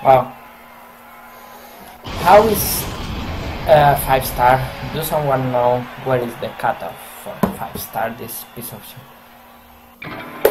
Wow. How is 5-star? Does someone know where is the cutoff for 5-star this piece of shit?